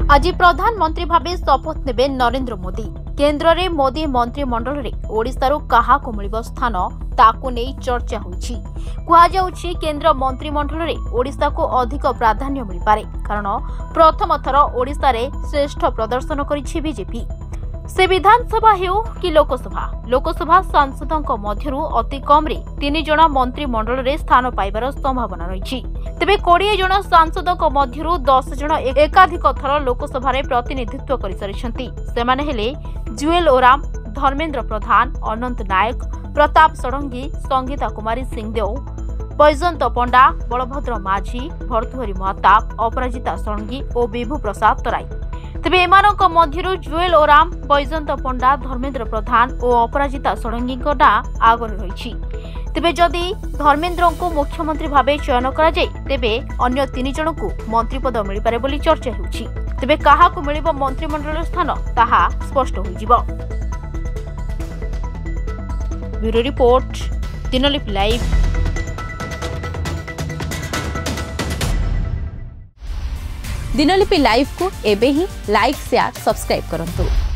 आज प्रधानमंत्री भावे शपथ नेबे नरेंद्र मोदी। केंद्र रे मोदी मंत्रिमंडल रे ओडिशारू काहाको मिलिबो स्थान ताको नै चर्चा होईछि। कुहा जाउछि केंद्र मंत्रिमंडल रे ओडिशा को अधिक प्राधान्य मिल पारे, कारण प्रथम थर ओडिशा रे श्रेष्ठ प्रदर्शन करिछि बीजेपी। से विधानसभा हेउ कि लोकसभा सांसदों मध्यरु अति कम रे 3 जण मंत्रिमंडल रे स्थान पाइबार संभावना रहिछि। तेबे 20 जण सांसदों मध्यरु 10 जण एकाधिक थर लोकसभा रे प्रतिनिधित्व करि सारिछन्ति। सेमाने हेले जुएल ओराम, धर्मेंद्र प्रधान, अनंत नायक, प्रताप षडंगी, संगीता कुमारी सिंहदेव, बैजयंत पंडा, बलभद्र माझी, भर्तृहरि महताब, अपराजिता षडंगी और विभू प्रसाद तराई। तेबे एमानक मध्यरु जुएल ओराम, बैजयंत पंडा, धर्मेंद्र प्रधान और अपराजिता षडंगी ना आगरे रहिछि। तेबे जदि धर्मेंद्र को मुख्यमंत्री भावे चयन करा जाय तेबे अन्य 3 जण को मंत्रीपद मिल पारे बोली चर्चा हेउछि। तेबे काहाकु मिलिबो मंत्रिमंडल स्थान ताहा स्पष्ट होइजिबो। Bureau report, Dinalipi live. Dinalipi live को एबे ही लाइक, शेयर, सब्सक्राइब करंतु।